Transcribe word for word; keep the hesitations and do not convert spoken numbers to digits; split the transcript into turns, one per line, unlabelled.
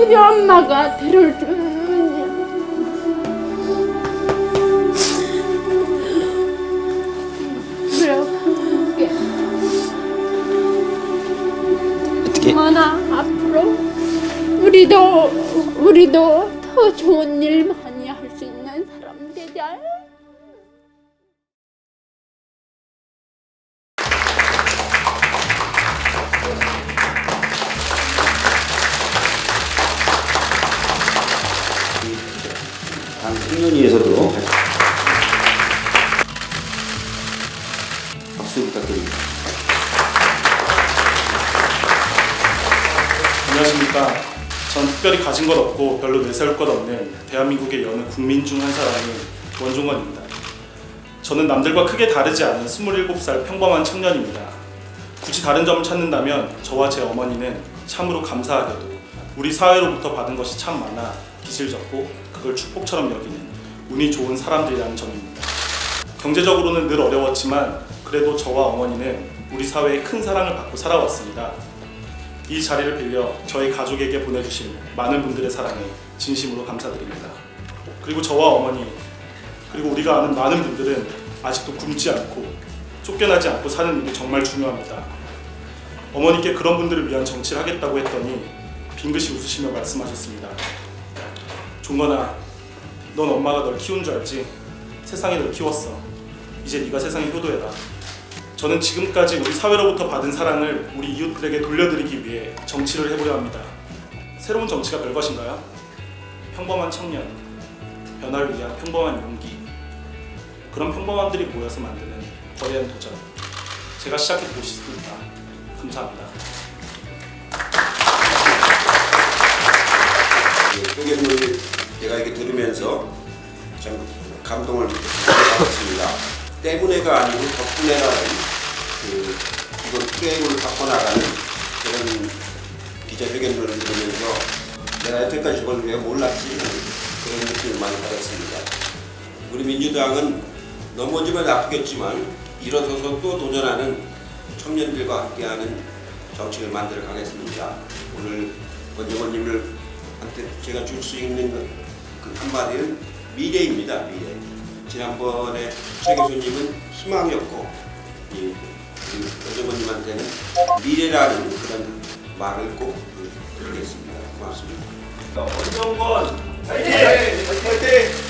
우리 엄마가 데려주는 엄마나 앞으로 우리도 우리도 더 좋은 일 많이 할 수 있는 사람 되자.
당 청년위에서도 박수 부탁드립니다.
안녕하십니까. 전 특별히 가진 것 없고 별로 내세울 것 없는 대한민국의 여느 국민 중 한 사람인 원종원입니다. 저는 남들과 크게 다르지 않은 스물일곱 살 평범한 청년입니다. 굳이 다른 점을 찾는다면 저와 제 어머니는 참으로 감사하게도 우리 사회로부터 받은 것이 참 많아 빚을 졌고 그걸 축복처럼 여기는 운이 좋은 사람들이라는 점입니다. 경제적으로는 늘 어려웠지만 그래도 저와 어머니는 우리 사회에 큰 사랑을 받고 살아왔습니다. 이 자리를 빌려 저희 가족에게 보내주신 많은 분들의 사랑에 진심으로 감사드립니다. 그리고 저와 어머니, 그리고 우리가 아는 많은 분들은 아직도 굶지 않고 쫓겨나지 않고 사는 일이 정말 중요합니다. 어머니께 그런 분들을 위한 정치를 하겠다고 했더니 빙긋이 웃으시며 말씀하셨습니다. 종건아, 넌 엄마가 널 키운 줄 알지? 세상이 널 키웠어. 이제 네가 세상에 효도해라. 저는 지금까지 우리 사회로부터 받은 사랑을 우리 이웃들에게 돌려드리기 위해 정치를 해보려 합니다. 새로운 정치가 별것인가요? 평범한 청년, 변화를 위한 평범한 용기, 그런 평범함들이 모여서 만드는 거대한 도전. 제가 시작해보고 싶습니다. 감사합니다.
표결문을 제가 이렇게 들으면서 참 감동을 받았습니다. 때문에가 아니고 덕분에라는 그 이걸 프레임을 바꿔나가는 그런 기자회견문을 들으면서 내가 여태까지 저걸 왜 몰랐지 그런 느낌을 많이 받았습니다. 우리 민주당은 넘어지면 아프겠지만 일어서서 또 도전하는 청년들과 함께하는 정책을 만들어 가겠습니다. 오늘 원정원님을 한테 제가 줄 수 있는 그 한마디는 미래입니다. 미래. 지난번에 최 교수님은 희망이었고 이 원정원님한테는 미래라는 그런 말을 꼭 드리겠습니다. 고맙습니다.
원정원 화이팅! 화이팅!